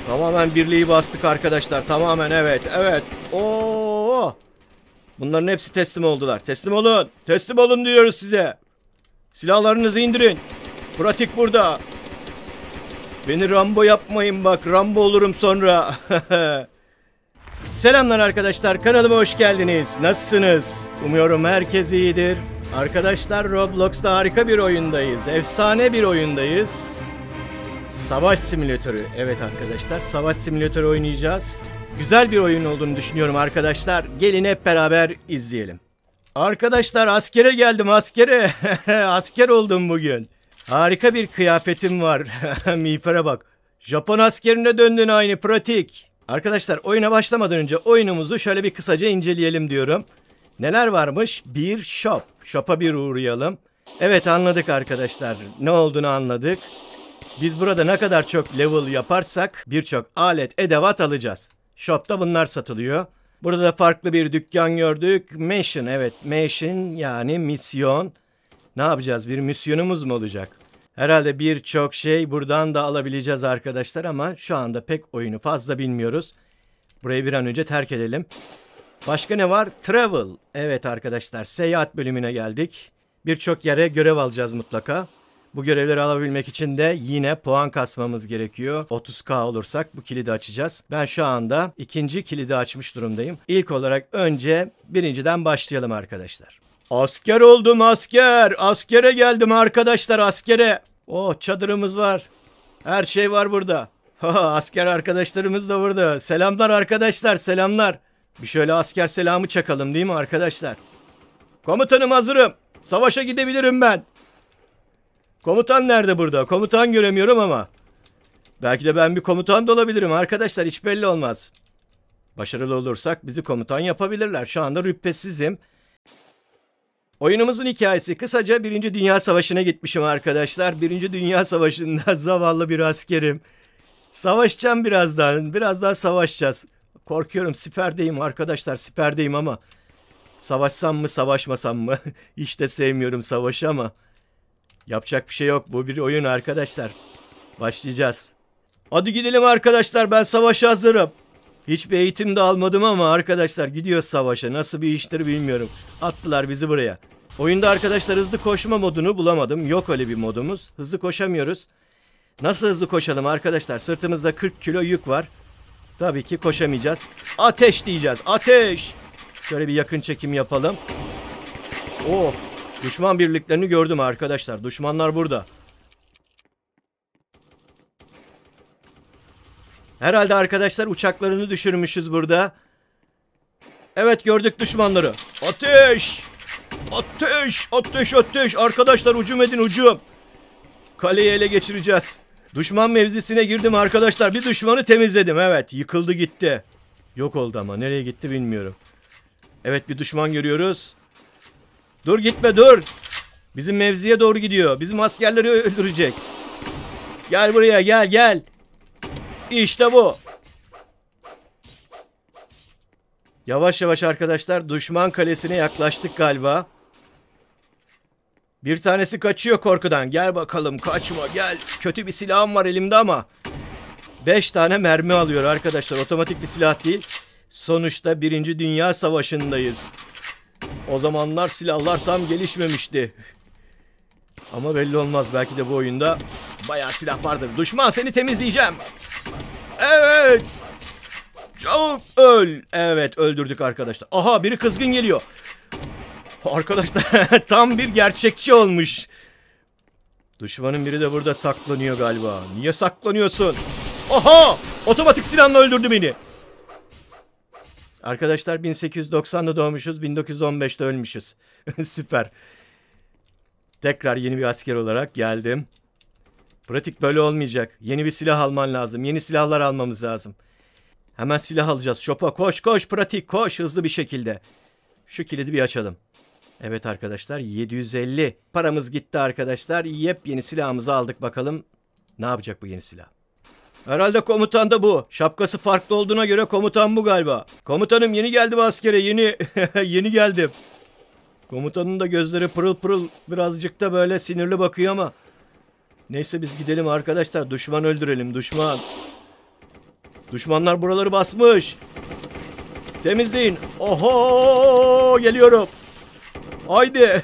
Tamamen birliği bastık arkadaşlar. Tamamen evet. Evet. Oo! Bunların hepsi teslim oldular. Teslim olun. Teslim olun diyoruz size. Silahlarınızı indirin. Pratik burada. Beni Rambo yapmayın bak. Rambo olurum sonra. Selamlar arkadaşlar. Kanalıma hoş geldiniz. Nasılsınız? Umuyorum herkes iyidir. Arkadaşlar Roblox'ta harika bir oyundayız. Efsane bir oyundayız. Savaş simülatörü. Evet arkadaşlar, savaş simülatörü oynayacağız. Güzel bir oyun olduğunu düşünüyorum arkadaşlar. Gelin hep beraber izleyelim. Arkadaşlar askere geldim, askere. Asker oldum bugün. Harika bir kıyafetim var. Miğfere bak. Japon askerine döndün aynı, pratik. Arkadaşlar oyuna başlamadan önce oyunumuzu şöyle bir kısaca inceleyelim diyorum. Neler varmış? Bir shop. Shop'a bir uğrayalım. Evet, anladık arkadaşlar. Ne olduğunu anladık. Biz burada ne kadar çok level yaparsak birçok alet, edevat alacağız. Shop'ta bunlar satılıyor. Burada da farklı bir dükkan gördük. Mission, evet, mission yani misyon. Ne yapacağız? Bir misyonumuz mu olacak? Herhalde birçok şey buradan da alabileceğiz arkadaşlar ama şu anda pek oyunu fazla bilmiyoruz. Burayı bir an önce terk edelim. Başka ne var? Travel. Evet arkadaşlar, seyahat bölümüne geldik. Birçok yere görev alacağız mutlaka. Bu görevleri alabilmek için de yine puan kasmamız gerekiyor. 30k olursak bu kilidi açacağız. Ben şu anda ikinci kilidi açmış durumdayım. İlk olarak önce birinciden başlayalım arkadaşlar. Asker oldum, asker. Askere geldim arkadaşlar, askere. Oh, çadırımız var. Her şey var burada. Asker arkadaşlarımız da burada. Selamlar arkadaşlar, selamlar. Bir şöyle asker selamı çakalım değil mi arkadaşlar? Komutanım, hazırım. Savaşa gidebilirim ben. Komutan nerede burada? Komutan göremiyorum ama. Belki de ben bir komutan da olabilirim arkadaşlar. Hiç belli olmaz. Başarılı olursak bizi komutan yapabilirler. Şu anda rütbesizim. Oyunumuzun hikayesi kısaca 1. Dünya Savaşı'na gitmişim arkadaşlar. 1. Dünya Savaşı'nda zavallı bir askerim. Savaşacağım birazdan. Birazdan savaşacağız. Korkuyorum, siperdeyim arkadaşlar, siperdeyim ama. Savaşsam mı savaşmasam mı? Hiç de sevmiyorum savaşı ama. Yapacak bir şey yok. Bu bir oyun arkadaşlar. Başlayacağız. Hadi gidelim arkadaşlar. Ben savaşa hazırım. Hiçbir eğitim de almadım ama arkadaşlar gidiyoruz savaşa. Nasıl bir iştir bilmiyorum. Attılar bizi buraya. Oyunda arkadaşlar hızlı koşma modunu bulamadım. Yok öyle bir modumuz. Hızlı koşamıyoruz. Nasıl hızlı koşalım arkadaşlar? Sırtımızda 40 kilo yük var. Tabii ki koşamayacağız. Ateş diyeceğiz. Ateş. Şöyle bir yakın çekim yapalım. Oh. Düşman birliklerini gördüm arkadaşlar. Düşmanlar burada. Herhalde arkadaşlar uçaklarını düşürmüşüz burada. Evet, gördük düşmanları. Ateş! Ateş! Ateş! Ateş! Arkadaşlar hücum edin, hücum. Kaleyi ele geçireceğiz. Düşman mevzisine girdim arkadaşlar. Bir düşmanı temizledim. Evet, yıkıldı gitti. Yok oldu ama nereye gitti bilmiyorum. Evet, bir düşman görüyoruz. Dur, gitme, dur. Bizim mevziye doğru gidiyor. Bizim askerleri öldürecek. Gel buraya, gel gel. İşte bu. Yavaş yavaş arkadaşlar düşman kalesine yaklaştık galiba. Bir tanesi kaçıyor korkudan. Gel bakalım, kaçma, gel. Kötü bir silahım var elimde ama. 5 tane mermi alıyor arkadaşlar. Otomatik bir silah değil. Sonuçta 1. Dünya Savaşı'ndayız. O zamanlar silahlar tam gelişmemişti. Ama belli olmaz. Belki de bu oyunda bayağı silah vardır. Düşman, seni temizleyeceğim. Evet. Çabuk öl. Evet, öldürdük arkadaşlar. Aha, biri kızgın geliyor. Arkadaşlar tam bir gerçekçi olmuş. Düşmanın biri de burada saklanıyor galiba. Niye saklanıyorsun? Aha! Otomatik silahla öldürdü beni. Arkadaşlar 1890'da doğmuşuz, 1915'te ölmüşüz. Süper. Tekrar yeni bir asker olarak geldim. Pratik böyle olmayacak. Yeni bir silah alman lazım. Yeni silahlar almamız lazım. Hemen silah alacağız. Şopa koş koş, pratik koş hızlı bir şekilde. Şu kilidi bir açalım. Evet arkadaşlar, 750. Paramız gitti arkadaşlar. Yepyeni silahımızı aldık, bakalım. Ne yapacak bu yeni silah? Herhalde komutan da bu. Şapkası farklı olduğuna göre komutan bu galiba. Komutanım, yeni geldim askere, yeni. Yeni geldim. Komutanın da gözleri pırıl pırıl, birazcık da böyle sinirli bakıyor ama. Neyse, biz gidelim arkadaşlar. Düşman öldürelim, düşman. Düşmanlar buraları basmış. Temizleyin. Oho, geliyorum. Haydi.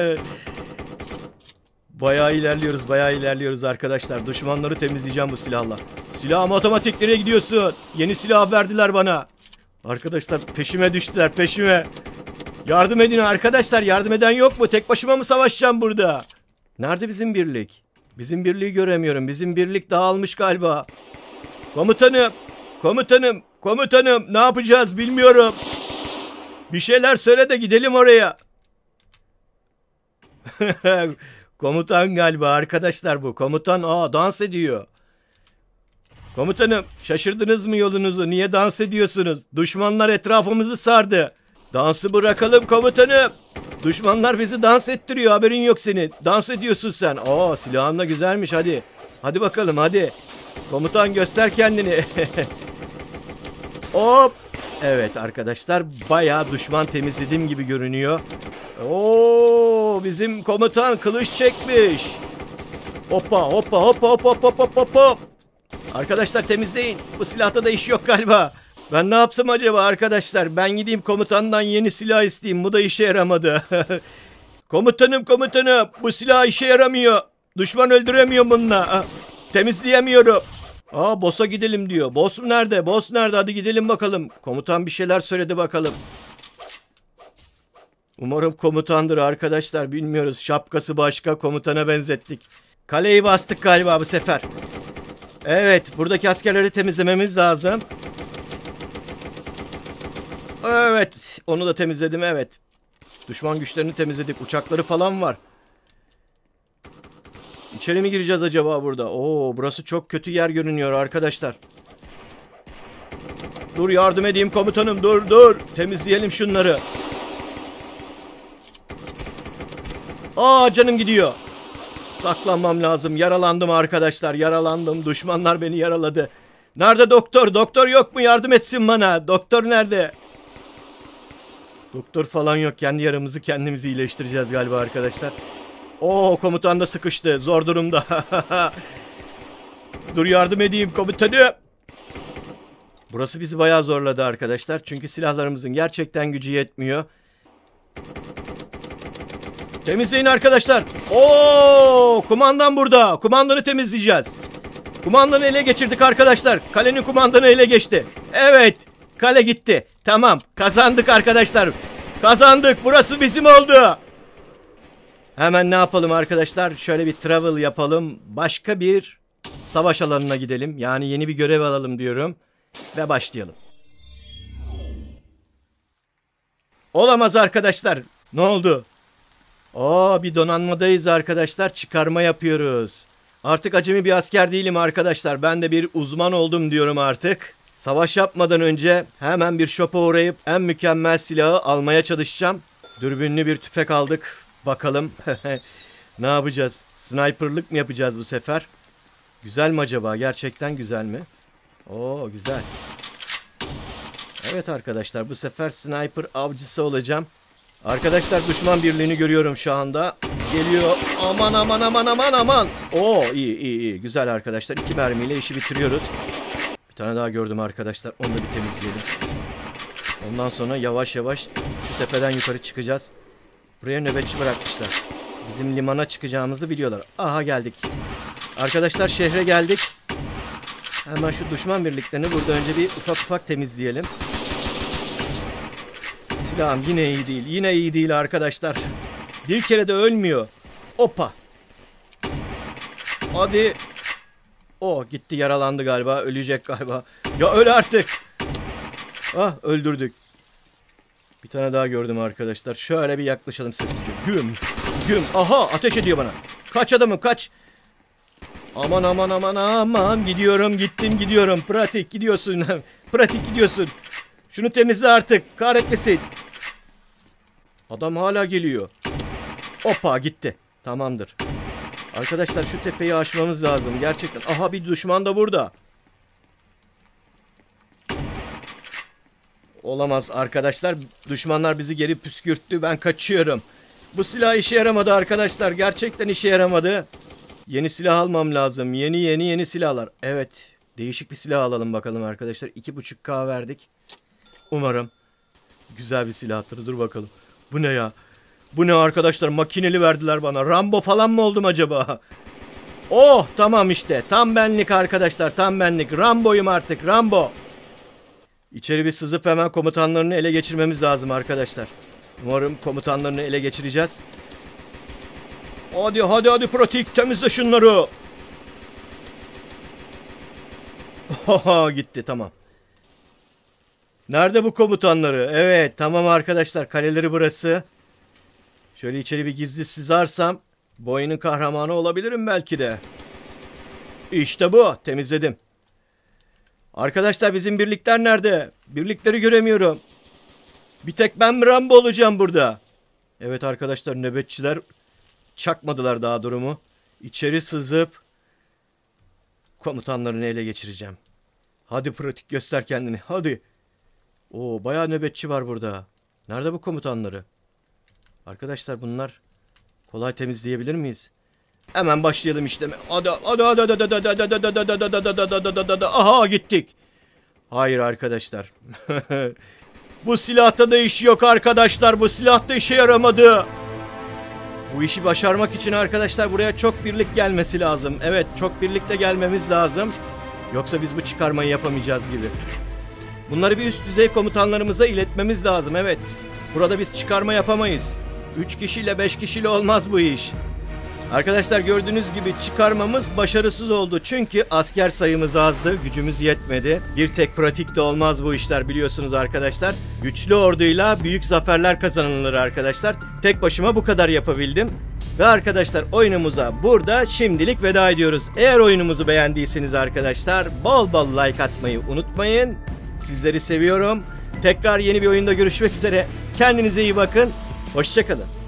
Bayağı ilerliyoruz arkadaşlar. Düşmanları temizleyeceğim bu silahla. Silahım otomatik, nereye gidiyorsun? Yeni silah verdiler bana. Arkadaşlar peşime düştüler, peşime. Yardım edin arkadaşlar, yardım eden yok mu? Tek başıma mı savaşacağım burada? Nerede bizim birlik? Bizim birliği göremiyorum. Bizim birlik dağılmış galiba. Komutanım ne yapacağız bilmiyorum. Bir şeyler söyle de gidelim oraya. Komutan galiba arkadaşlar bu. Komutan dans ediyor. Komutanım, şaşırdınız mı yolunuzu? Niye dans ediyorsunuz? Düşmanlar etrafımızı sardı. Dansı bırakalım komutanım. Düşmanlar bizi dans ettiriyor, haberin yok senin. Dans ediyorsun sen. Silahın da güzelmiş, hadi. Hadi bakalım, hadi. Komutan, göster kendini. Hop. Evet arkadaşlar, bayağı düşman temizlediğim gibi görünüyor. Bizim komutan kılıç çekmiş. Hoppa. Arkadaşlar temizleyin. Bu silahta da iş yok galiba. Ben ne yapsam acaba arkadaşlar? Ben gideyim komutandan yeni silah isteyeyim. Bu da işe yaramadı. Komutanım, bu silah işe yaramıyor. Düşman öldüremiyor bununla. Temizleyemiyorum. Boss'a gidelim diyor. Boss nerede? Hadi gidelim bakalım. Komutan bir şeyler söyledi bakalım. Umarım komutandır arkadaşlar. Bilmiyoruz. Şapkası başka, komutana benzettik. Kaleyi bastık galiba bu sefer. Evet, buradaki askerleri temizlememiz lazım. Evet, onu da temizledim, evet. Düşman güçlerini temizledik. Uçakları falan var. İçeri mi gireceğiz acaba burada? Burası çok kötü yer görünüyor arkadaşlar. Dur, yardım edeyim komutanım, dur. Temizleyelim şunları. Canım gidiyor. Saklanmam lazım. Yaralandım arkadaşlar, yaralandım. Düşmanlar beni yaraladı. Nerede doktor? Doktor yok mu? Yardım etsin bana. Doktor nerede? Doktor falan yok. Kendi yaramızı kendimiz iyileştireceğiz galiba arkadaşlar. Komutan da sıkıştı. Zor durumda. Dur, yardım edeyim komutanım. Burası bizi bayağı zorladı arkadaşlar. Çünkü silahlarımızın gerçekten gücü yetmiyor. Temizleyin arkadaşlar. Kumandan burada. Kumandanı temizleyeceğiz. Kumandanı ele geçirdik arkadaşlar. Kalenin kumandanı ele geçti. Evet. Kale gitti. Tamam. Kazandık arkadaşlar. Kazandık. Burası bizim oldu. Hemen ne yapalım arkadaşlar? Şöyle bir travel yapalım. Başka bir savaş alanına gidelim. Yani yeni bir görev alalım diyorum. Ve başlayalım. Olamaz arkadaşlar. Ne oldu? Bir donanmadayız arkadaşlar. Çıkarma yapıyoruz. Artık acemi bir asker değilim arkadaşlar. Ben de bir uzman oldum diyorum artık. Savaş yapmadan önce hemen bir shop'a uğrayıp en mükemmel silahı almaya çalışacağım. Dürbünlü bir tüfek aldık. Bakalım ne yapacağız? Sniper'lık mı yapacağız bu sefer? Güzel mi acaba? Gerçekten güzel mi? Güzel. Evet arkadaşlar, bu sefer sniper avcısı olacağım. Arkadaşlar, düşman birliğini görüyorum şu anda. Geliyor. Aman. İyi. Güzel arkadaşlar. 2 mermiyle işi bitiriyoruz. Bir tane daha gördüm arkadaşlar. Onu da bir temizleyelim. Ondan sonra yavaş şu tepeden yukarı çıkacağız. Buraya nöbetçi bırakmışlar. Bizim limana çıkacağımızı biliyorlar. Aha, geldik. Arkadaşlar, şehre geldik. Hemen şu düşman birliklerini burada önce bir ufak temizleyelim. Silahım yine iyi değil. Yine iyi değil arkadaşlar. Bir kere de ölmüyor. Hoppa. Hadi. Gitti, yaralandı galiba. Ölecek galiba. Ya öl artık. Öldürdük. Bir tane daha gördüm arkadaşlar. Şöyle bir yaklaşalım sessizce. Güm. Aha, ateş ediyor bana. Kaç adamım, kaç. Aman. Gidiyorum. Pratik gidiyorsun. Şunu temizle artık. Kahretmesin. Adam hala geliyor. Hoppa, gitti. Tamamdır. Arkadaşlar, şu tepeyi aşmamız lazım. Gerçekten. Aha, bir düşman da burada. Olamaz arkadaşlar. Düşmanlar bizi geri püskürttü. Ben kaçıyorum. Bu silah işe yaramadı arkadaşlar. Gerçekten işe yaramadı. Yeni silah almam lazım. Yeni silahlar. Evet. Değişik bir silah alalım bakalım arkadaşlar. 2.5K verdik. Umarım güzel bir silahtır. Dur bakalım. Bu ne ya? Bu ne arkadaşlar? Makineli verdiler bana. Rambo falan mı oldum acaba? Oh tamam işte. Tam benlik arkadaşlar. Tam benlik. Rambo'yum artık. Rambo. İçeri bir sızıp hemen komutanlarını ele geçirmemiz lazım arkadaşlar. Umarım komutanlarını ele geçireceğiz. Hadi hadi hadi pratik. Temizle şunları. Oha gitti tamam. Nerede bu komutanları? Evet tamam arkadaşlar. Kaleleri burası. Şöyle içeri bir gizli sızarsam bu oyunun kahramanı olabilirim belki de. İşte bu. Temizledim. Arkadaşlar bizim birlikler nerede? Birlikleri göremiyorum. Bir tek ben mi Rambo olacağım burada? Evet arkadaşlar nöbetçiler çakmadılar daha durumu. İçeri sızıp komutanlarını ele geçireceğim. Hadi pratik göster kendini. Hadi. Oo bayağı nöbetçi var burada. Nerede bu komutanları? Arkadaşlar bunlar kolay temizleyebilir miyiz? Hemen başlayalım işte. Hadi hadi hadi hadi hadi hadi hadi hadi. Aha gittik. Hayır arkadaşlar. Bu silahta da iş yok arkadaşlar. Bu silah da işe yaramadı. Bu işi başarmak için arkadaşlar buraya çok birlik gelmesi lazım. Evet çok birlikte gelmemiz lazım. Yoksa biz bu çıkarmayı yapamayacağız gibi. Bunları bir üst düzey komutanlarımıza iletmemiz lazım. Evet. Burada biz çıkarma yapamayız. 3 kişiyle 5 kişiyle olmaz bu iş. Arkadaşlar gördüğünüz gibi çıkarmamız başarısız oldu. Çünkü asker sayımız azdı. Gücümüz yetmedi. Bir tek pratikte olmaz bu işler biliyorsunuz arkadaşlar. Güçlü orduyla büyük zaferler kazanılır arkadaşlar. Tek başıma bu kadar yapabildim. Ve arkadaşlar oyunumuza burada şimdilik veda ediyoruz. Eğer oyunumuzu beğendiyseniz arkadaşlar bol bol like atmayı unutmayın. Sizleri seviyorum. Tekrar yeni bir oyunda görüşmek üzere. Kendinize iyi bakın. Hoşça kalın.